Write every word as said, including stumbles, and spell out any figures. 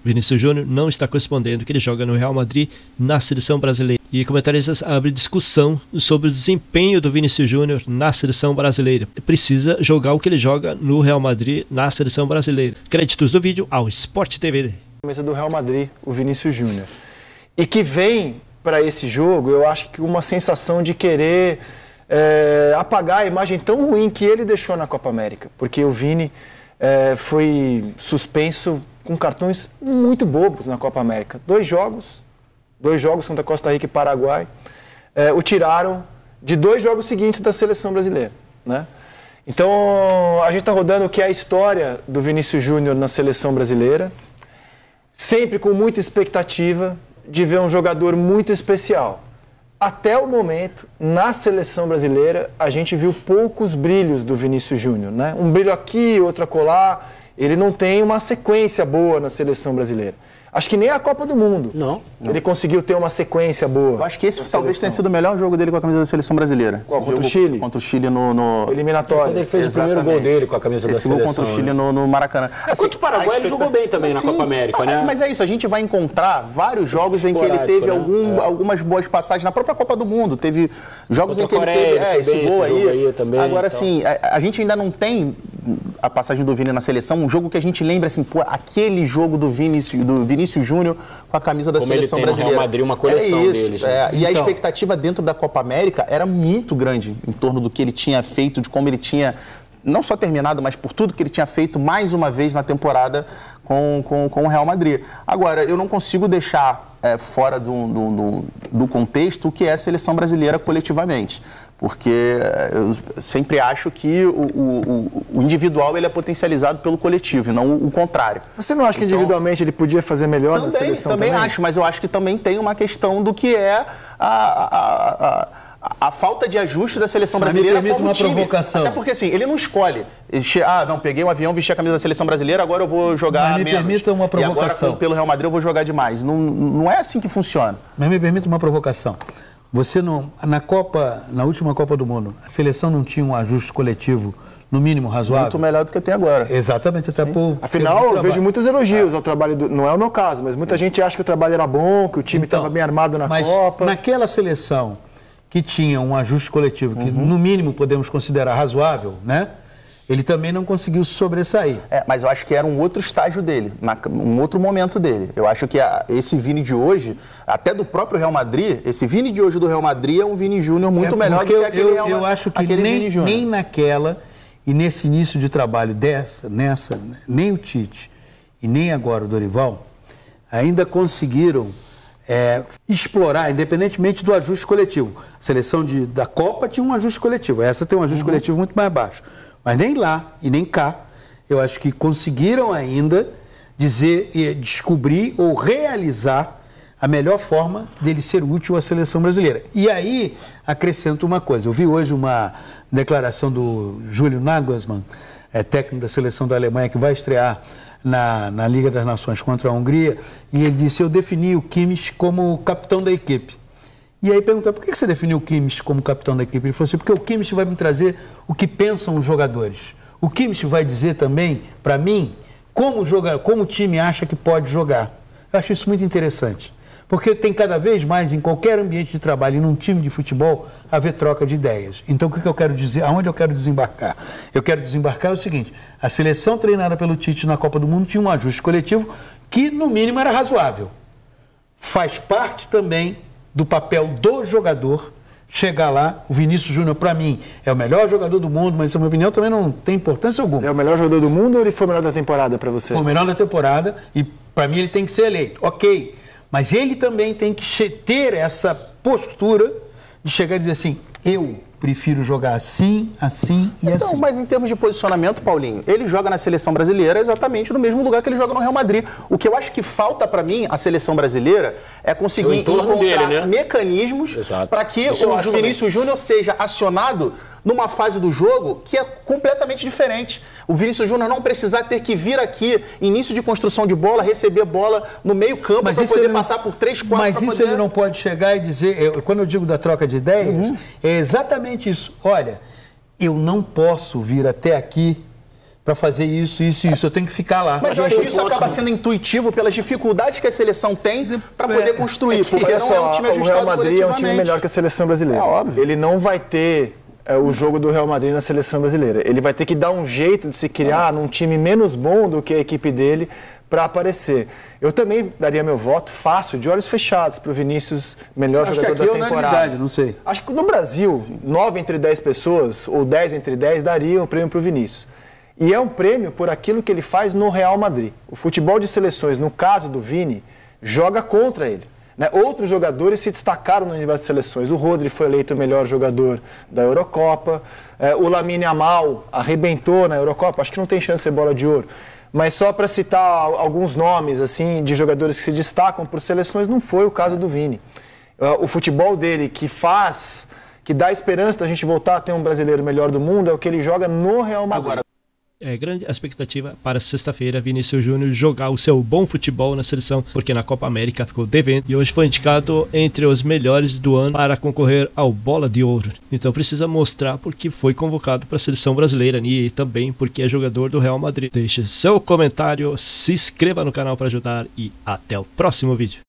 Vinícius Júnior não está correspondendo que ele joga no Real Madrid na seleção brasileira. E comentaristas abrem discussão sobre o desempenho do Vinícius Júnior na seleção brasileira. Precisa jogar o que ele joga no Real Madrid na seleção brasileira. Créditos do vídeo ao Sport T V. Camisa do Real Madrid, o Vinícius Júnior. E que vem para esse jogo, eu acho que uma sensação de querer é, apagar a imagem tão ruim que ele deixou na Copa América. Porque o Vini é, foi suspenso com cartões muito bobos na Copa América. Dois jogos, dois jogos contra Costa Rica e Paraguai, é, o tiraram de dois jogos seguintes da seleção brasileira, né? Então, a gente está rodando o que é a história do Vinícius Júnior na seleção brasileira, sempre com muita expectativa de ver um jogador muito especial. Até o momento, na seleção brasileira, a gente viu poucos brilhos do Vinícius Júnior, né? Um brilho aqui, outro acolá. Ele não tem uma sequência boa na seleção brasileira. Acho que nem a Copa do Mundo. Não. não. Ele conseguiu ter uma sequência boa. Eu acho que esse talvez tenha sido o melhor jogo dele com a camisa da seleção brasileira. Qual, contra o Chile? Contra o Chile no... no... eliminatório. Quando ele fez Exatamente. o primeiro gol dele com a camisa esse da seleção. Esse gol contra o Chile no, no Maracanã. É, assim, contra o Paraguai ele jogou bem também assim, na Copa América, né? Mas é isso, a gente vai encontrar vários jogos em que ele teve né? algum, é. algumas boas passagens. Na própria Copa do Mundo, teve jogos contra em que Coreia, ele teve é, esse gol esse aí. aí também, Agora, então. assim, a, a gente ainda não tem a passagem do Vini na seleção, um jogo que a gente lembra assim, pô, aquele jogo do Vinícius, do Vinícius Júnior com a camisa da Como seleção ele tem brasileira. No Real Madrid, uma coleção é isso, deles. É, né? E então, a expectativa dentro da Copa América era muito grande em torno do que ele tinha feito, de como ele tinha não só terminado, mas por tudo que ele tinha feito mais uma vez na temporada com, com, com o Real Madrid. Agora, eu não consigo deixar é, fora do, do, do, do contexto o que é a seleção brasileira coletivamente. Porque eu sempre acho que o, o, o individual ele é potencializado pelo coletivo e não o contrário. Você não acha que então, individualmente ele podia fazer melhor também, na seleção também? Também acho, mas eu acho que também tem uma questão do que é a... a, a A falta de ajuste da seleção brasileira como como uma time. provocação. Até porque, assim, ele não escolhe. Ele che... Ah, não, peguei um avião, vesti a camisa da seleção brasileira, agora eu vou jogar Mas me menos. permita uma provocação. E agora, pelo Real Madrid, eu vou jogar demais. Não, não é assim que funciona. Mas me permita uma provocação. Você não... Na Copa, na última Copa do Mundo, a seleção não tinha um ajuste coletivo, no mínimo, razoável? Muito melhor do que tem agora. Exatamente, até por... Afinal, eu vejo muitos elogios é. ao trabalho do... Não é o meu caso, mas muita Sim. gente acha que o trabalho era bom, que o time estava então, bem armado na mas Copa. Naquela seleção que tinha um ajuste coletivo, que uhum. no mínimo podemos considerar razoável, né? Ele também não conseguiu sobressair. É, mas eu acho que era um outro estágio dele, na, um outro momento dele. Eu acho que a, esse Vini de hoje, até do próprio Real Madrid, esse Vini de hoje do Real Madrid é um Vini Júnior muito é melhor do que eu, aquele eu, Real Madrid. Eu acho que nem, nem naquela e nesse início de trabalho dessa, nessa, nem o Tite e nem agora o Dorival ainda conseguiram É, explorar, independentemente do ajuste coletivo. A seleção de, da Copa tinha um ajuste coletivo, essa tem um ajuste uhum. coletivo muito mais baixo. Mas nem lá e nem cá, eu acho que conseguiram ainda dizer, descobrir ou realizar a melhor forma dele ser útil à seleção brasileira. E aí, acrescento uma coisa, eu vi hoje uma declaração do Júlio Nagelsmann, é, técnico da seleção da Alemanha, que vai estrear Na, na Liga das Nações contra a Hungria, e ele disse, eu defini o Kimmich como capitão da equipe. E aí perguntaram, por que você definiu o Kimmich como capitão da equipe? Ele falou assim, porque o Kimmich vai me trazer o que pensam os jogadores. O Kimmich vai dizer também, para mim, como, joga, como o time acha que pode jogar. Eu acho isso muito interessante. Porque tem cada vez mais, em qualquer ambiente de trabalho, e num time de futebol, haver troca de ideias. Então, o que eu quero dizer? Aonde eu quero desembarcar? Eu quero desembarcar é o seguinte, a seleção treinada pelo Tite na Copa do Mundo tinha um ajuste coletivo que, no mínimo, era razoável. Faz parte também do papel do jogador chegar lá. O Vinícius Júnior, para mim, é o melhor jogador do mundo, mas, na minha opinião, também não tem importância alguma. É o melhor jogador do mundo ou ele foi o melhor da temporada para você? Foi o melhor da temporada e, para mim, ele tem que ser eleito. Ok. Mas ele também tem que ter essa postura de chegar e dizer assim, eu prefiro jogar assim, assim e então, assim. Mas em termos de posicionamento, Paulinho, ele joga na seleção brasileira exatamente no mesmo lugar que ele joga no Real Madrid. O que eu acho que falta para mim, a seleção brasileira, é conseguir encontrar dele, né? mecanismos para que Isso o Vinícius Júnior seja acionado numa fase do jogo que é completamente diferente. O Vinícius Júnior não precisar ter que vir aqui, início de construção de bola, receber bola no meio campo para poder passar não, por três, quatro... Mas isso poder... ele não pode chegar e dizer, eu, quando eu digo da troca de ideias, uhum. é exatamente isso. Olha, eu não posso vir até aqui para fazer isso, isso e isso. Eu tenho que ficar lá. Mas eu acho que isso acaba sendo intuitivo pelas dificuldades que a seleção tem para poder construir. Porque Olha não só, é um time ajustado o Real Madrid é um time coletivamente. melhor que a seleção brasileira. É óbvio. Ele não vai ter é, o jogo do Real Madrid na seleção brasileira. Ele vai ter que dar um jeito de se criar num time menos bom do que a equipe dele para aparecer. Eu também daria meu voto fácil, de olhos fechados, para o Vinícius, melhor Acho jogador que aqui da é temporada. unanimidade, não sei. Acho que no Brasil, nove entre dez pessoas, ou dez entre dez, dariam o prêmio para o Vinícius. E é um prêmio por aquilo que ele faz no Real Madrid. O futebol de seleções, no caso do Vini, joga contra ele. Né? Outros jogadores se destacaram no universo de seleções. O Rodri foi eleito o melhor jogador da Eurocopa. É, o Lamine Yamal arrebentou na Eurocopa. Acho que não tem chance de ser bola de ouro. Mas só para citar alguns nomes assim de jogadores que se destacam por seleções, não foi o caso do Vini. O futebol dele que faz, que dá esperança da gente voltar a ter um brasileiro melhor do mundo, é o que ele joga no Real Madrid. Agora, É grande a expectativa para sexta-feira, Vinícius Júnior jogar o seu bom futebol na seleção, porque na Copa América ficou devendo e hoje foi indicado entre os melhores do ano para concorrer ao Bola de Ouro. Então precisa mostrar porque foi convocado para a seleção brasileira e também porque é jogador do Real Madrid. Deixe seu comentário, se inscreva no canal para ajudar e até o próximo vídeo.